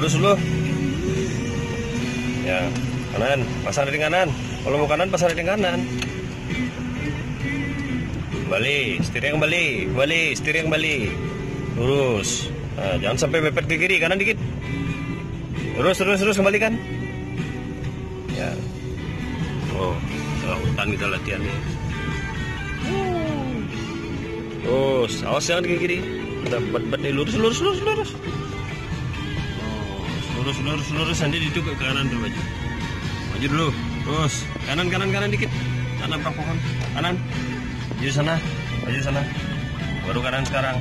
lurus dulu. Ya, kanan, pasang di kanan. Kalau mau kanan, pasang di kanan. Kembali, setirnya kembali, setirnya kembali. Lurus. Nah, jangan sampai mepet ke kiri, kanan dikit. Terus kembalikan. Ya. Oh, hutan kita latihan nih. Terus, awas jangan ke kiri. Udah bat nih, lurus. Lurus nanti itu ke kanan dulu aja. Maju dulu. Terus, kanan dikit. Kanan pohon. Kanan. Maju sana. Baru kanan sekarang.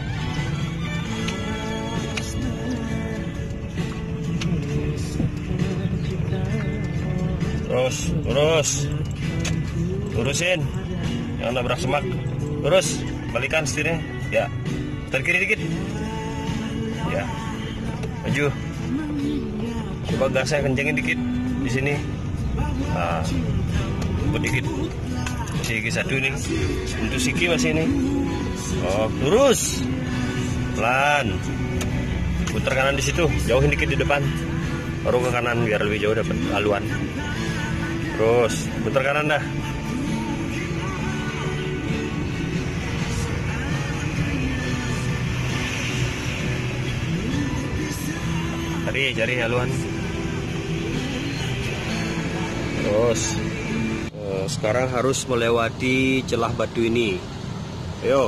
Lurusin, jangan nabrak semak. Terus balikan setirnya, ya. Putar kiri dikit, ya. Maju. Coba gasnya kencengin dikit di sini. Nah, buat dikit. Siki satu nih, untuk siki masih ini. Oh, lurus, pelan. Putar kanan di situ, jauhin dikit di depan. Baru ke kanan biar lebih jauh dapat haluan. Terus putar kanan dah. Cari haluan. Terus sekarang harus melewati celah batu ini. Ayo,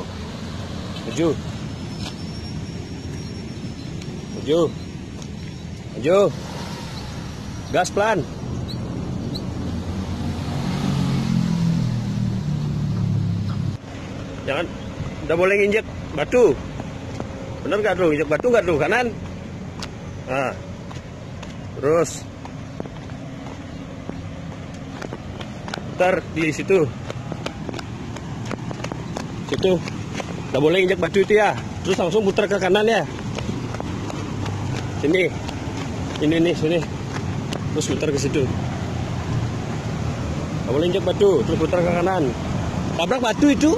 maju, gas pelan. Jangan, udah boleh nginjek batu. Bener gak tuh, injek batu gak tuh, kanan? Nah, terus putar di situ. Udah boleh injek batu itu ya. Terus langsung putar ke kanan ya. Sini, sini. Terus putar ke situ. Udah boleh injek batu, terus putar ke kanan. Tabrak batu itu.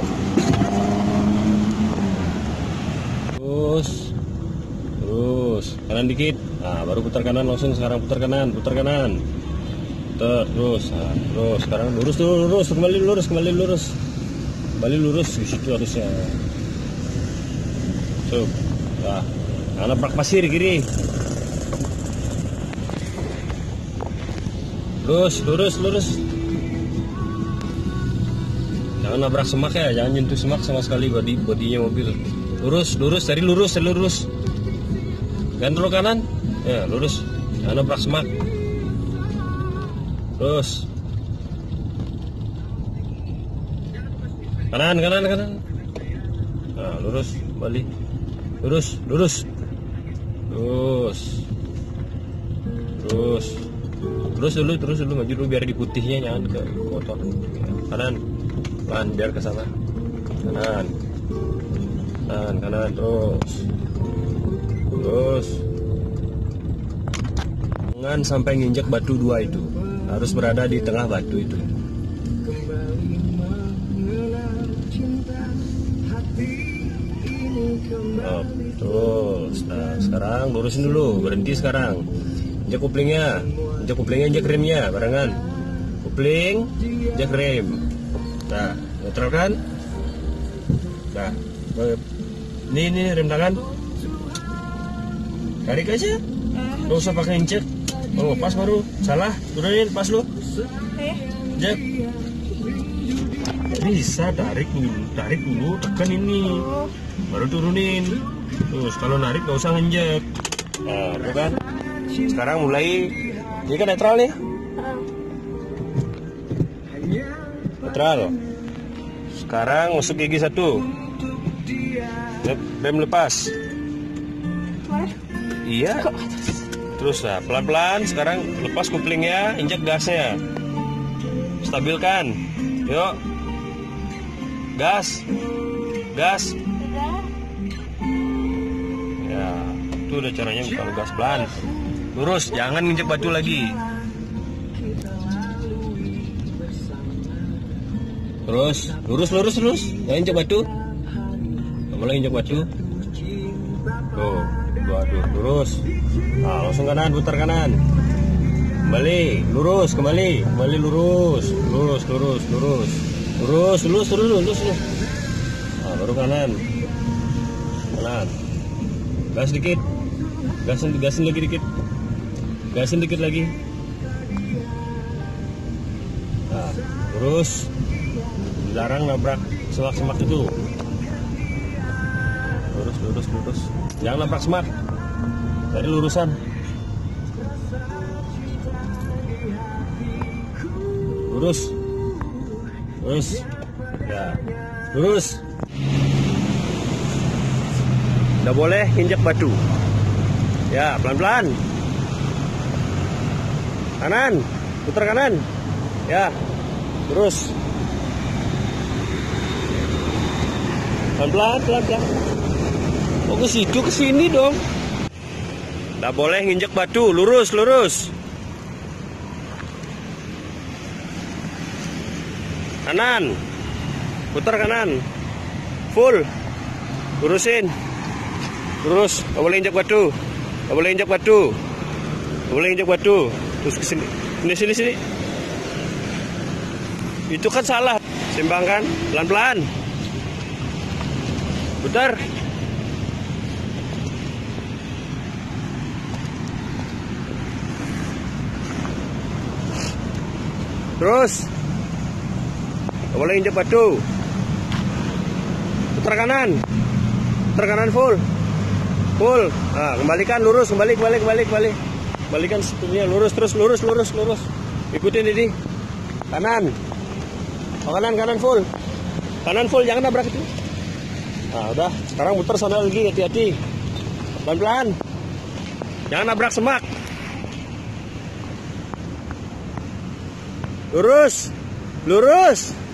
Terus kanan dikit. Nah, baru putar kanan langsung. Sekarang putar kanan. Terus sekarang lurus kembali lurus di situ harusnya. Nah, nabrak pasir kiri. Lurus. Jangan nabrak semak ya, jangan nyentuh semak sama sekali bodinya mobil. Lurus. Gantung kanan. Ya, lurus. Jangan nabrak semak. Terus. Kanan. Nah, lurus, balik. Lurus. Terus dulu maju dulu biar di putihnya, jangan ke motor. Kanan. Pelan biar ke sana. Kanan terus. Jangan sampai nginjek batu dua itu. Harus berada di tengah batu itu. Oh, terus. Nah, sekarang lurusin dulu, berhenti sekarang. Injek kuplingnya, injek remnya barengan. Kupling, injek rem. Nah, netral kan? Nah, ini rem tangan. Tarik aja. Nggak usah pakai injek. Oh, pas baru. Salah, turunin pas lu. Injek. Bisa tarik dulu, tekan ini. Baru turunin. Terus kalau narik nggak usah nginjek. Nah, itu kan. Sekarang mulai. Ini kan netral nih. Netral. Sekarang masuk gigi 1. Rem lepas. Iya. Terus nah, pelan-pelan sekarang lepas kuplingnya, injak gasnya. Stabilkan. Yuk. Gas. Ya, itu udah caranya kalau gas pelan. Lurus, jangan injak batu lagi. Terus, lurus. Jangan injak batu. Nggak boleh injak batu. Tuh, aduh, lurus. Nah, langsung kanan, putar kanan. Kembali, lurus, kembali lurus. Lurus. Nah, baru kanan. Gas dikit. Gasin lagi dikit. Gasin dikit lagi. Nah, lurus. Dilarang nabrak semak-semak itu. Lurus. Jangan nabrak semak. Dari lurusan. Lurus. Ya, lurus. Nggak boleh injak batu. Ya, pelan-pelan. Kanan, putar kanan. Ya, terus. Pelan-pelan. Oh, ke situ, ke sini dong. Nggak boleh nginjek batu, lurus. Kanan, putar kanan, full, lurusin, lurus. Nggak boleh injak batu, terus ke sini. Itu kan salah, seimbangkan, pelan-pelan, putar. Terus, nggak boleh injak batu. Putar kanan full. Nah, kembalikan lurus, kembali. Kembalikan sepertinya lurus. Ikutin ini. Kanan. Oh, kanan full. Jangan nabrak itu. Nah, udah. Sekarang putar sana lagi, hati-hati. Pelan-pelan. Jangan nabrak semak. Lurus.